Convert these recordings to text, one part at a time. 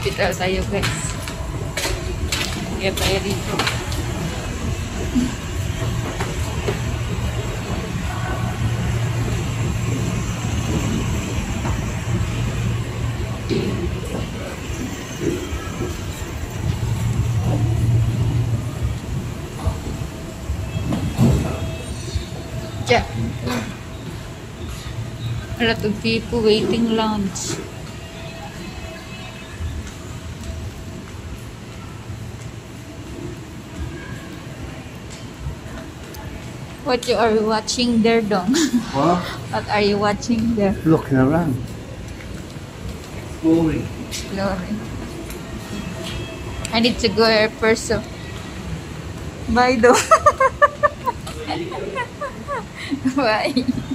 hospital tayo guys. Kaya tayo dito. Yeah. A lot of people waiting lunch. What you are watching there, Dong? What? What are you watching there? Looking around. Exploring. Exploring. I need to go here first. So. Bye, Dong. Bye.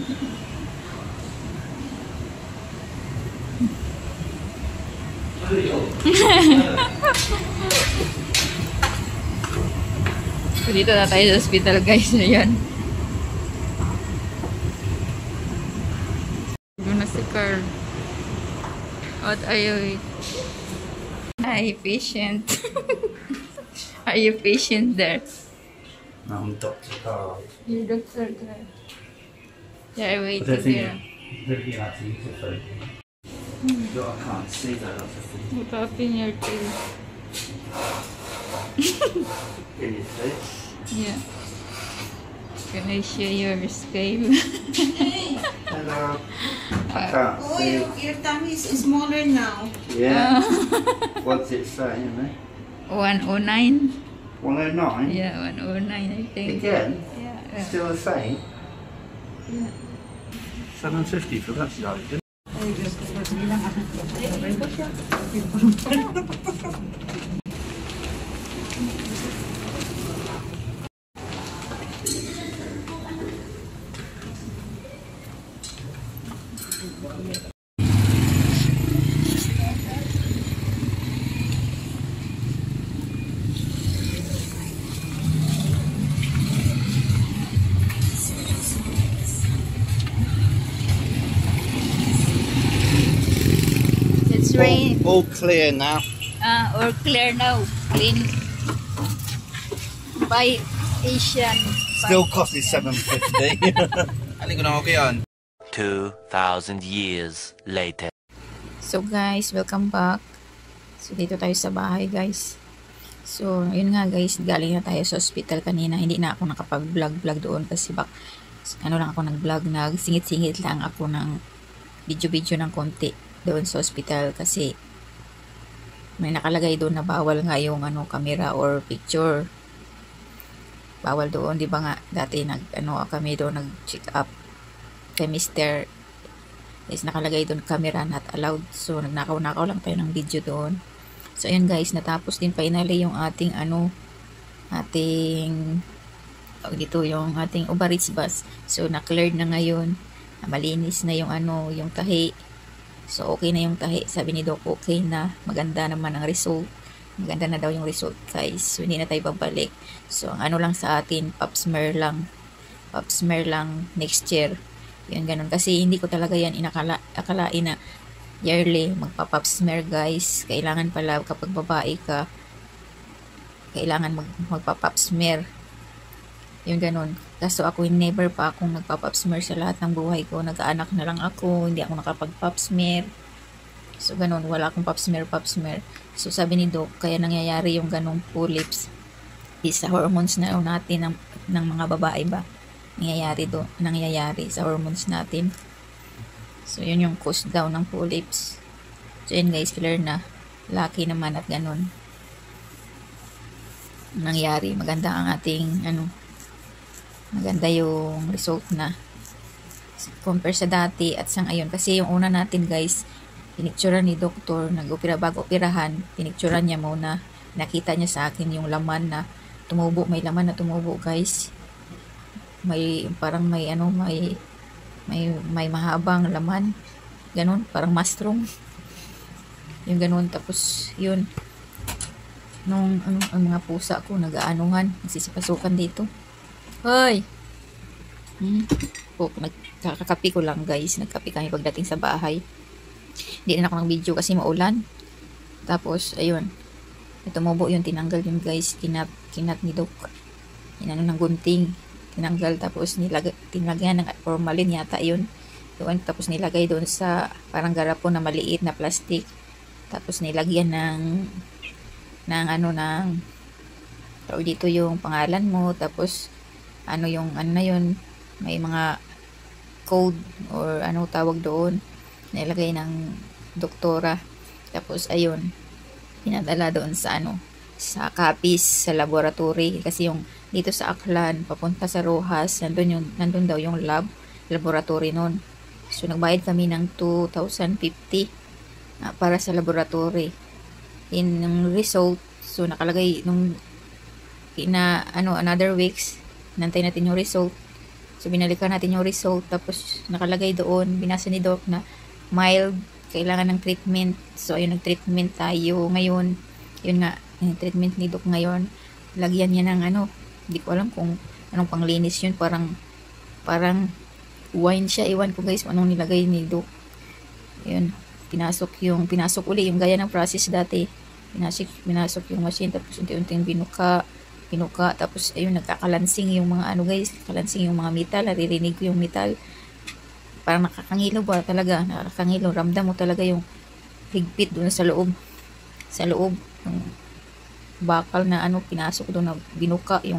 So, dito na tayo sa hospital guys. Ayan. Doon na si Carl. What are you? Hi, patient. Are you patient there? No, I'm Dr. Carl. You're Dr. Carl. Yeah, waiting there. Looking at you to phone. I can't see that. That's a thing. What happened in your tail? In your face. Yeah. Can I share your scale? Hello. I can't Oh, see. your tummy is smaller now. Yeah. What's it saying, mate? 109? 109? Yeah, 109 I think. Again? Yeah. Still the same? Yeah. 750 for that side. It's rain. All clear now. Or clear now. Clean. By Asian. Still costing 750. Ano ko na okay on? 2,000 years later. So guys, welcome back. So dito tayo sa bahay guys. So yun nga guys, galing na tayo sa hospital kanina. Hindi na ako nakapag-vlog doon kasi ano lang ako nag-vlog, nagsingit-singit lang ako ng video ng konti doon sa hospital kasi may nakalagay doon na bawal nga yung camera or picture. Bawal doon, di ba nga dati kami doon nag-check up kay Mr. is nakalagay doon camera not allowed. So nagnakaw-nakaw lang tayo ng video doon. So ayun guys, natapos din finally yung ating dito yung ating ovaries bus. So na-cleared na ngayon. Malinis na yung yung tahi. So okay na yung tahi. Sabi ni Doc okay na. Maganda naman ang result. Maganda na daw yung result guys. So hindi na tayo babalik. So ang lang sa atin, pap smear lang. Pap smear lang next year. Yan ganun. Kasi hindi ko talaga yan akalain na yearly magpa-pap smear guys. Kailangan pala kapag babae ka, kailangan magpa-pap smear. Yung ganun. Kaso ako never pa akong nagpa-pap smear sa lahat ng buhay ko. Nag-aanak na lang ako. Hindi ako nakapag-pap smear. So ganun. Wala akong pap smear. So sabi ni Doc, kaya nangyayari yung ganung polyps. Isa hormones na natin ng mga babae ba. Nangyayari sa hormones natin. So yun yung cause daw ng polyps. So yun guys, clear na. Lucky naman at ganun. Nangyari. Maganda ang ating maganda yung result na compare sa dati at sa ngayon. Kasi yung una natin guys, pinicturan ni doktor, nag-opera bago operahan, pinicturan niya muna, nakita niya sa akin yung laman na tumubo, may laman na tumubo guys. May parang may mahabang laman. Ganun, parang mushroom. Yung ganun, tapos yun. Nung ang mga pusa ko nag-aanuhan, nagsisipasukan dito. Hoy! Nagkakapi ko lang guys. Nagkapi kami pagdating sa bahay. Hindi na ako ng video kasi maulan. Tapos, ayun. Tumubo yung tinanggal yun guys. Kinat ni Doc. Inano ng gunting. Tinanggal. Tapos tinlagyan ng formalin yata yun. Doon, tapos nilagay doon sa parang garapon na maliit na plastic. Tapos nilagyan ng tawag dito yung pangalan mo. Tapos, ano na yun. May mga code or ano tawag doon. Nilagay ng doktora. Tapos, ayun. Pinadala doon sa sa Capiz, sa laboratory. Kasi yung dito sa Aklan, papunta sa Rojas, nandun daw yung laboratory nun. So, nagbayad kami ng 2,050 para sa laboratory. Yung result, so nakalagay nung another weeks, nantay natin yung result. So, binalikan natin yung result. Tapos, nakalagay doon, binasa ni Doc na mild, kailangan ng treatment. So, ayun, nag-treatment tayo ngayon. Yun nga, yung treatment ni Doc ngayon. Lagyan niya ng hindi ko alam kung anong panglinis yun. Parang wine siya. Iwan ko guys anong nilagay ni Doc. Yun, pinasok uli yung gaya ng process dati. Pinasok yung machine, tapos unti-unting binuka, tapos ayun, nagkakalansing yung mga guys, kalansing yung mga metal, naririnig ko yung metal. Parang nakakangilo ba talaga, nakakangilo, ramdam mo talaga yung higpit doon sa loob, yung bakal na pinasok doon na binuka yung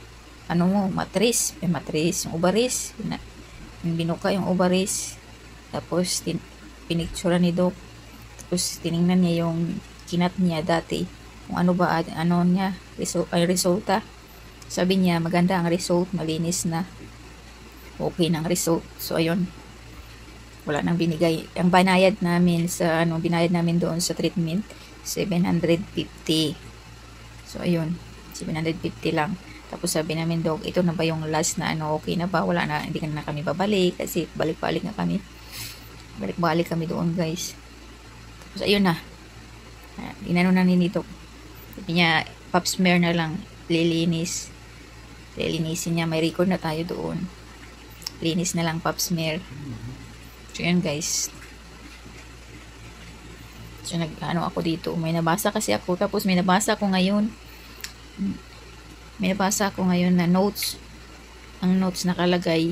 matris, yung ovaries, yung binuka yung ovaries. Tapos pinicture ni Doc, tapos tiningnan niya yung kinat niya dati, kung niya, resulta. Sabi niya, maganda ang result, malinis na, okay ng result. So, ayun, wala nang binigay. Ang binayad namin doon sa treatment, 750. So, ayun, 750 lang. Tapos sabi namin, Doc, ito na ba yung last na okay na ba? Wala na, hindi na kami babalik, kasi balik-balik kami doon guys. Tapos, ayun na. Inano na ni Doc. Sabi niya, pap smear na lang, lilinisin niya, may record na tayo doon. Linis na lang, pap smear. So, yan guys. So, ako dito. May nabasa kasi ako. Tapos, may nabasa ako ngayon na notes. Ang notes nakalagay.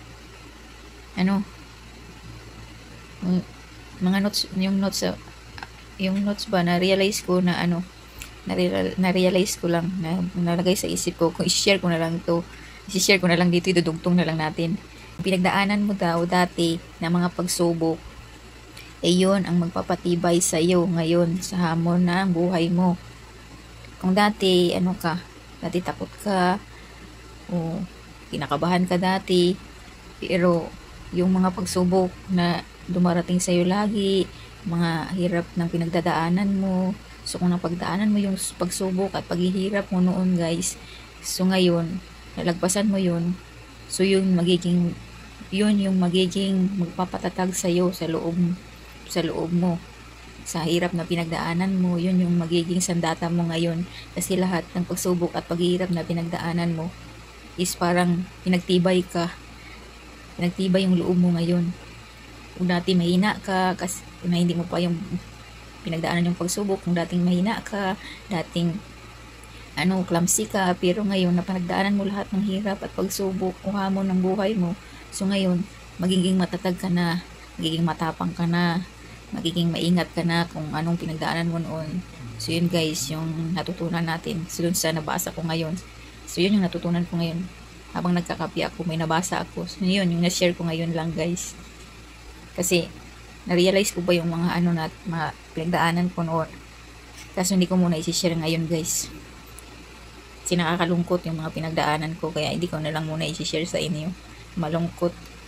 Mga notes, yung notes ba, na-realize ko na na-realize ko lang na nalagay sa isip ko, kung i-share ko na lang dito, idudugtong na lang natin. Pinagdaanan mo daw dati na mga pagsubok, yun ang magpapatibay sa iyo ngayon sa hamon na ang buhay mo. Kung dati, dati takot ka, o kinakabahan ka dati, pero yung mga pagsubok na dumarating sa iyo lagi, mga hirap ng pinagdadaanan mo, so kung napagdaanan mo yung pagsubok at paghihirap mo noon guys, so ngayon, nalagpasan mo yun, so yun yung magiging magpapatatag sa iyo sa loob mo, sa hirap na pinagdaanan mo, yun yung magiging sandata mo ngayon, kasi lahat ng pagsubok at paghihirap na pinagdaanan mo is parang pinagtibay yung loob mo ngayon. Kung dati mahina ka, kasi na hindi mo pa yung pinagdaanan yung pagsubok, kung dating mahina ka, dating clumsy ka, pero ngayon na pinagdaanan mo lahat ng hirap at pagsubok o hamon ng buhay mo, so ngayon magiging matatag ka na, magiging matapang ka na, magiging maingat ka na kung anong pinagdaanan mo noon. So yun guys, yung natutunan natin, so yun sa nabasa ko ngayon, so yun yung natutunan ko ngayon habang nagkakape ako, may nabasa ako, so yun yung na-share ko ngayon lang guys, kasi na-realize ko ba yung mga mga pinagdaanan ko noon, kaso hindi ko muna i-share ngayon guys, kasi nakakalungkot yung mga pinagdaanan ko, kaya hindi ko na lang muna i-share sa inyo, malungkot.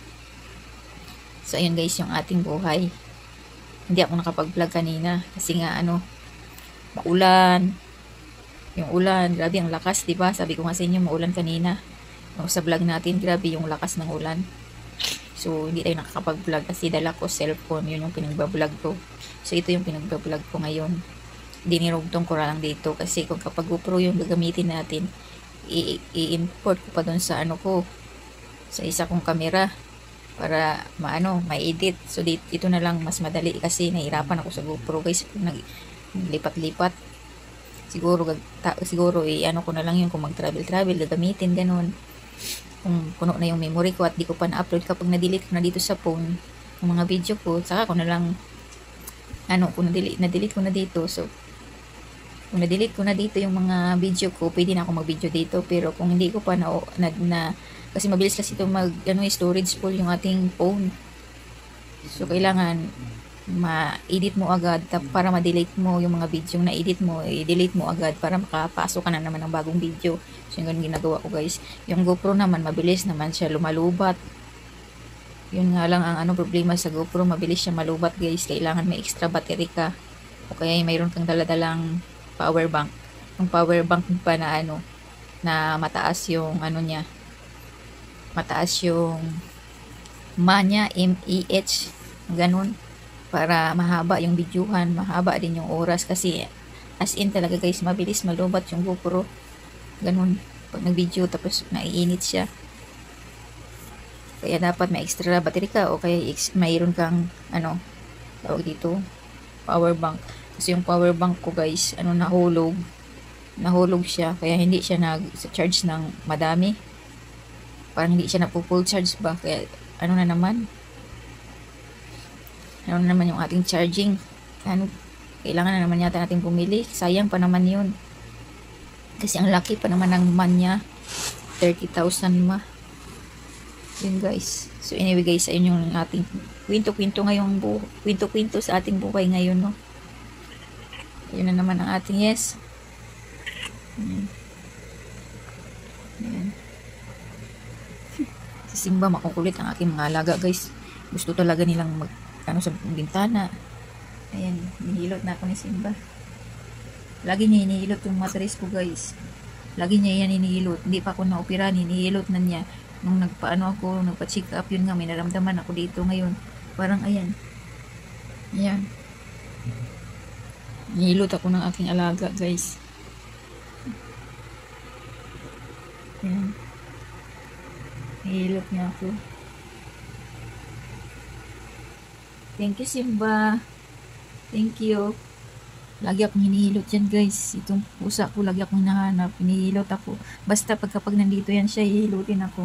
So ayun guys, yung ating buhay. Hindi ako nakapag-vlog kanina kasi nga maulan. Yung ulan, grabe ang lakas, 'di ba? Sabi ko nga sa inyo, maulan kanina. Sa vlog natin, grabe yung lakas ng ulan. So hindi tayo nakakapag-vlog kasi dala ko cellphone, yun yung pinagba-vlog ko. So ito yung pinagba-vlog ko ngayon. Dinirugtong ko lang dito kasi kung kapag GoPro yung gagamitin natin, i-import ko pa doon sa sa isa kong camera para may edit. So ito na lang mas madali kasi nahirapan ako sa GoPro guys. lipat-lipat. Siguro ano ko na lang yun, kung mag-travel gagamitin ganun. Kung puno na yung memory ko at di ko pa na-upload, kapag na-delete ko na dito sa phone yung mga video ko, saka ko na lang kung na-delete ko na dito. So kung na-delete ko na dito yung mga video ko, pwede na ako mag-video dito. Pero kung hindi ko pa kasi mabilis kasi ito storage full yung ating phone. So kailangan ma-edit mo agad para ma-delete mo yung mga video na edit mo, i-delete mo agad para makapasok ka na naman ng bagong video. So yung ganun ginagawa ko, guys. Yung GoPro naman, mabilis naman siya lumalubat. Yun nga lang ang problema sa GoPro, mabilis siya malubat, guys. Kailangan may extra battery ka o kaya mayroon kang daladalang power bank. Yung power bank pa na na mataas yung niya. Mataas yung mAh, ganun. Para mahaba yung videohan, mahaba din yung oras kasi as in talaga, guys, mabilis malubat yung GoPro. Ganun. Pag nag-video tapos naiinit siya. Kaya dapat may extra battery ka o kaya mayroon kang tawag dito, power bank. Kasi yung power bank ko, guys, nahulog siya. Kaya hindi siya nag-charge ng madami. Parang hindi siya na-full charge ba. Kaya ano na naman yung ating charging. Kailangan na naman yata natin bumili. Sayang pa naman yun. Kasi ang laki pa naman ng man niya. 30,000 ma. Yun, guys. So anyway, guys, ayun yung ating kwento-kwento sa ating buhay ngayon, no. Ayun na naman ang ating yes. Ayan. Si Simba, makukulit ang aking mga alaga, guys. Gusto talaga nilang sa bintana. Ayan, hinihilot na ako ni Simba. Lagi niya hinihilot yung mattress ko, guys. Lagi niya yan hinihilot. Hindi pa ako na-opera, hinihilot na niya. Nung nagpa-check up, yun nga, may naramdaman ako dito ngayon. Parang ayan. Ayan. Hinihilot ako ng aking alaga, guys. Ayan. Hinihilot niya ako. Thank you, Simba. Thank you. Lagi akong hinihilot yan, guys. Itong pusa ko, lagi akong hinahanap. Hinihilot ako. Basta kapag nandito yan siya, hihilutin ako.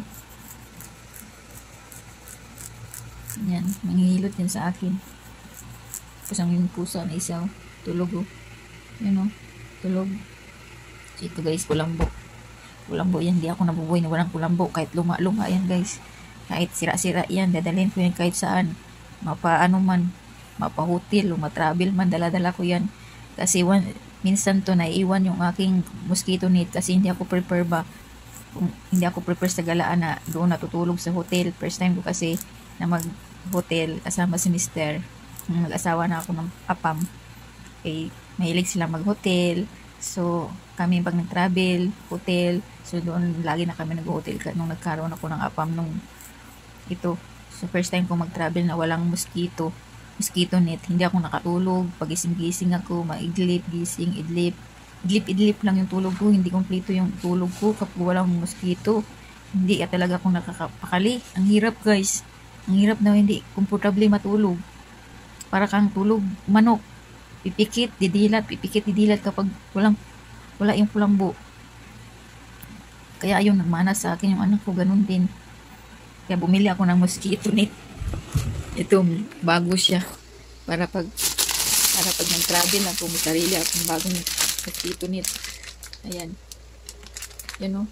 Yan. Manghihilot yan sa akin. Tapos ang yung pusa na isa, tulog, oh. Yan, oh. Tulog. So, ito, guys, kulambo. Kulambo yan. Di ako nabubuhay na walang kulambo. Kahit luma-luma yan, guys. Kahit sira-sira yan. Dadalhin ko yan kahit saan. Mapa-hotel o matravel man, dala-dala ko yan. Kasi minsan to naiiwan yung aking mosquito net kasi hindi ako prepare ba. Kung hindi ako prepare sa galaan na doon natutulog sa hotel. First time ko kasi na mag-hotel kasama si Mr. Nag-asawa na ako ng apam. Mahilig sila mag-hotel. So, kami pag nag-travel, hotel. So, doon lagi na kami nag-hotel nung nagkaroon ako ng apam nung ito. So, first time ko mag-travel na walang mosquito net. Hindi ako nakatulog. Pagising-gising ako, maidlip, gising, idlip. Idlip lang yung tulog ko. Hindi kompleto yung tulog ko kapag walang mosquito. Hindi talaga ako nakakapakali. Ang hirap, guys. Ang hirap na hindi komportable matulog. Para kang tulog manok. Pipikit, didilat kapag wala yung kulambo. Kaya ayun, nagmana sa akin yung anak ko, ganun din. Kaya bumili ako ng mosquito net. Ito, bago siya. Para pag nag-travel ako, may sarili akong bagong mosquito net. Ayan. Yan, o.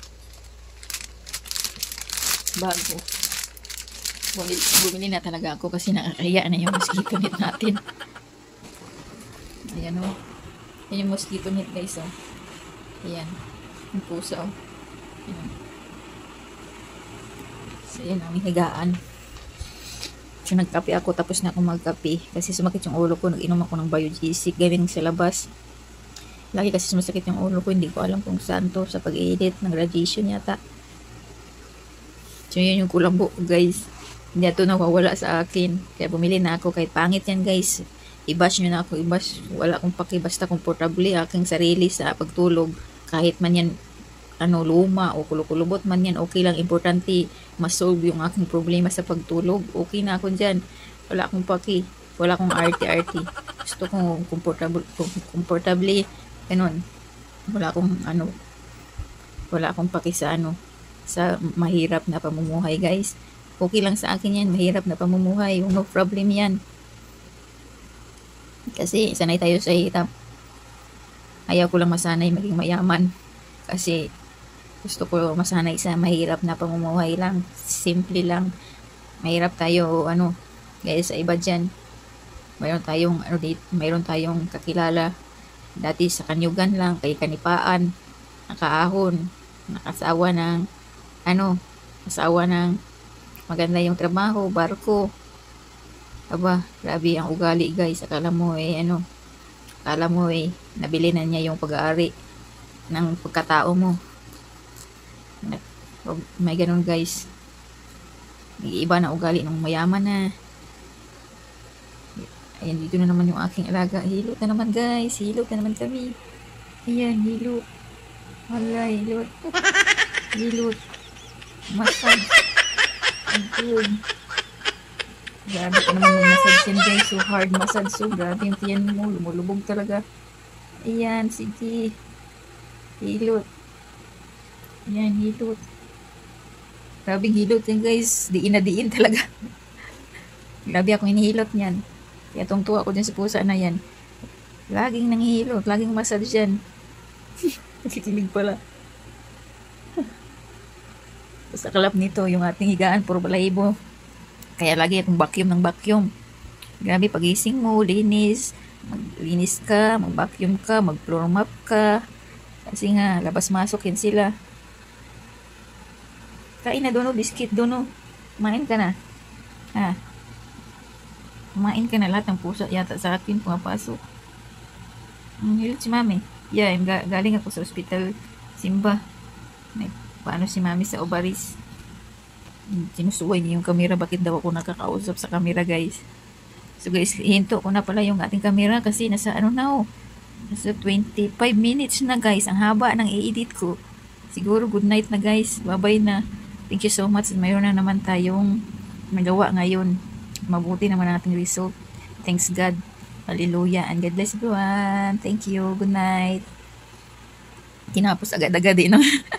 Bago. Bumili na talaga ako kasi nakakaya na yung mosquito net natin. Ayan, o. Yan yung mosquito net, guys, o. Ayan. Yung pusa, o. Ayan. So, yan ang higaan. So, nagkape ako. Tapos na ako magkape. Kasi sumakit yung ulo ko. Nag-inom ako ng Biogesic. Gawin sa labas. Lagi kasi sumasakit yung ulo ko. Hindi ko alam kung saan to. Sa pag-edit ng radiation yata. So, yun yung kulambo, guys. Hindi ito nawawala sa akin. Kaya bumili na ako. Kahit pangit yan, guys. I-bash nyo na ako. I-bash. Wala akong paki. Basta komportable aking sarili sa pagtulog. Kahit man yan luma o kulukulubot man yan, okay lang. Importante, masolve yung aking problema sa pagtulog. Okay na ako dyan. Wala akong paki. Wala akong arty-arty. Gusto ko comfortably, ganun. Wala akong paki sa sa mahirap na pamumuhay, guys. Okay lang sa akin yan, mahirap na pamumuhay, no problem yan. Kasi sanay tayo sa hirap. Ayaw ko lang masanay maging mayaman. Kasi gusto ko masanay sa mahirap na pamumuhay lang. Simple lang. Mahirap tayo, guys, sa iba dyan. Mayroon tayong kakilala. Dati sa Kanyugan lang, kay Kanipaan, nakaahon, nakasawa ng, maganda yung trabaho, barko. Aba, grabe ang ugali, guys. Akala mo nabili na niya yung pag-aari ng pagkatao mo. May ganun, guys. May iba na ugali ng mayaman na. Ayan, dito na naman yung aking alaga. Hilot na naman, guys. Hilot na naman kami. Ayan, hilot. Wala, hilot. Hilot. Massage. Good. Grabe ka naman yung massage yan, guys. So hard massage. So grabe yung tiyan mo. Lumulubog talaga. Ayan, sige. Hilot. Ayan, hilot. Grabing hilot yan, guys. Diin na diin talaga. Grabe akong inihilot niyan. Kaya tungtuwa ko din sa pusa na yan. Laging nanghihilot. Laging massage yan. Nakikilig pala. Basta kalap nito, yung ating higaan, puro balahibo. Kaya lagi itong vacuum ng vacuum. Grabe, pagising mo, linis. Maglinis ka, mag-vacuum ka, mag-floor mop ka. Kasi nga, labas-masok yan sila. Kain na doon, biscuit doon. Kumain ka na. Ha? Kumain ka na, lahat ng pusa yata sa akin pumapasok. Hilot si mami. Yeah, galing ako sa ospital. Simba. Paano si mami sa ovaries? Sinusuway niya yung camera. Bakit daw ako nakakausap sa camera, guys? So guys, hinto ko na pala yung ating camera kasi nasa nasa 25 minutes na, guys. Ang haba ng i-edit ko. Siguro good night na, guys. Bye-bye na. Thank you so much. Mayroon na naman tayong magawa ngayon. Mabuti naman ang ating result. Thanks God. Hallelujah. And God bless everyone. Thank you. Good night. Tinapos agad-agad, no?